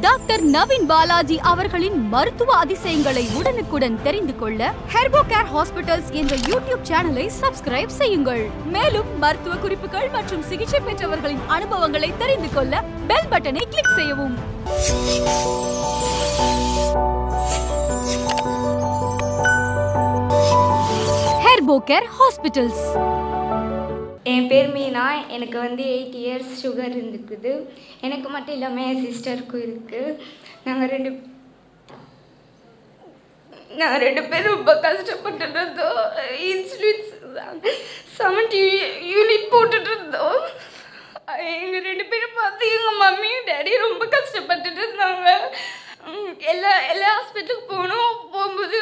Doctor Naveen Balaji அவர்களின் மருத்துவ அதிசயங்களை உடனுக்குடன் தெரிந்து கொள்ள ஹெர்போகேர் ஹாஸ்பிட்டல்ஸ் என்ற யூடியூப் சேனலை சப்ஸ்கிரைப் செய்யுங்கள். மேலும் மருத்துவ குறிப்புகள் மற்றும் சிகிச்சை பெற்றவர்களின் அனுபவங்களை தெரிந்து கொள்ள பெல் பட்டனை கிளிக் செய்யவும். ஹெர்போகேர் ஹாஸ்பிட்டல்ஸ். என் பேர் மீனா. எனக்கு 8 இயர்ஸ் சுகர் இருக்குது. எனக்கு மட்டும் இல்லாமல் என் சிஸ்டருக்கும் இருக்குது. நாங்கள் ரெண்டு பேரும் ரொம்ப கஷ்டப்பட்டு இருந்தோம். இன்சுலின்ஸ் 70 யூனிட் போட்டுட்டு இருந்தோம். எங்கள் 2 பேரும் பார்த்து எங்கள் மம்மியும் டேடியும் ரொம்ப கஷ்டப்பட்டுட்டு இருந்தாங்க. எல்லா ஹாஸ்பிட்டலுக்கு போகும்போது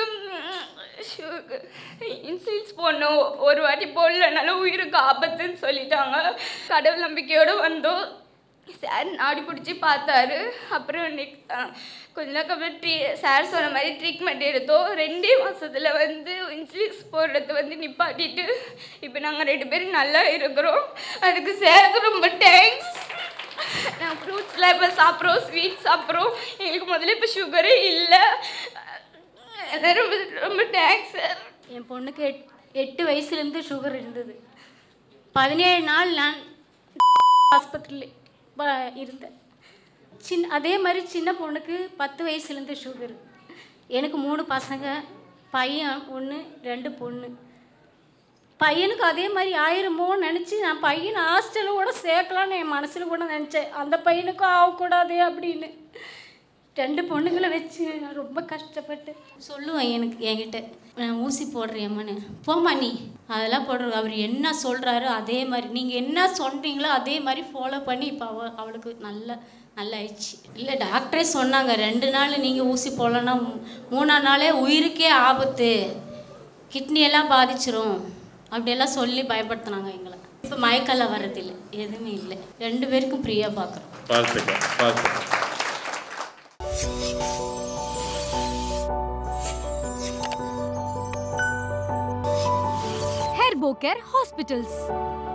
இன்சுலின்ஸ் போடணும், ஒரு வாட்டி போடலனாலும் உயிருக்கு ஆபத்துன்னு சொல்லிட்டாங்க. கடவுள் நம்பிக்கையோடு வந்தோம். சார் நாடி பிடிச்சி பார்த்தாரு. அப்புறம் கொஞ்ச நாள் சார் சொன்ன மாதிரி ட்ரீட்மெண்ட் எடுத்தோம். 2 மாதத்தில் இன்சுலின்ஸ் போடுறது நிப்பாட்டிட்டு இப்போ நாங்கள் 2 பேரும் நல்லா இருக்கிறோம். அதுக்கு சாருக்கு ரொம்ப தேங்க்ஸ். நாங்கள் ஃப்ரூட்ஸ்லாம் இப்போ சாப்பிட்றோம், ஸ்வீட் சாப்பிட்றோம். எங்களுக்கு முதல்ல இப்போ சுகரே இல்லை. ரொம்ப ரொம்ப தேங்க்ஸ் சார். என் பொண்ணுக்கு 8 வயசுலேருந்து சுகர் இருந்தது. 17 நாள் நான் ஆஸ்பத்திரியில் இருந்தேன். அதே மாதிரி சின்ன பொண்ணுக்கு 10 வயசுலேருந்து சுகர். எனக்கு 3 பசங்க, பையன் 1, 2 பொண்ணு. பையனுக்கு அதே மாதிரி ஆயிருமோன்னு நினச்சி நான் பையனை ஹாஸ்டலில் கூட சேர்க்கலான்னு என் மனசில் கூட நினச்சேன். அந்த பையனுக்கும் ஆகக்கூடாதே அப்படின்னு 2 பொண்ணுங்களை வச்சு நான் ரொம்ப கஷ்டப்பட்டு சொல்லுவேன். என்கிட்ட நான் ஊசி போடுறேம்மான்னு. போம்மா நீ அதெல்லாம் போடுற, அவர் என்ன சொல்கிறாரோ அதே மாதிரி நீங்கள் என்ன சொல்கிறீங்களோ அதே மாதிரி ஃபாலோ பண்ணி இப்போ அவளுக்கு நல்லா ஆயிடுச்சு. இல்லை டாக்டரே சொன்னாங்க 2 நாள் நீங்கள் ஊசி போடலன்னா 3ஆம் நாளே உயிருக்கே ஆபத்து, கிட்னியெல்லாம் பாதிச்சிரும் அப்படியெல்லாம் சொல்லி பயப்படுத்தினாங்க எங்களை. இப்போ மயக்கெல்லாம் வர்றதில்லை, எதுவுமே இல்லை. 2 பேருக்கும் ஃப்ரீயாக பார்க்குறோம். Herbocare hospitals.